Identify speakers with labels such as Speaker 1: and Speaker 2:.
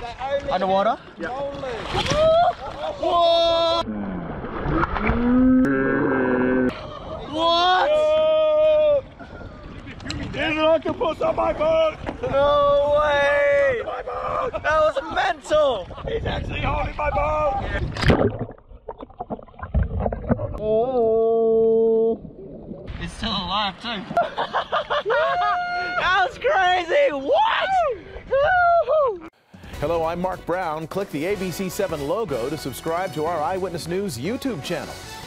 Speaker 1: Underwater?
Speaker 2: Yeah.
Speaker 1: Whoa! What?
Speaker 2: There's an octopus on my boat!
Speaker 1: No way!
Speaker 2: My boat!
Speaker 1: That was mental!
Speaker 2: He's actually holding my boat!
Speaker 1: Oh! It's still alive too. That was crazy! What?
Speaker 3: Hello, I'm Mark Brown. Click the ABC7 logo to subscribe to our Eyewitness News YouTube channel.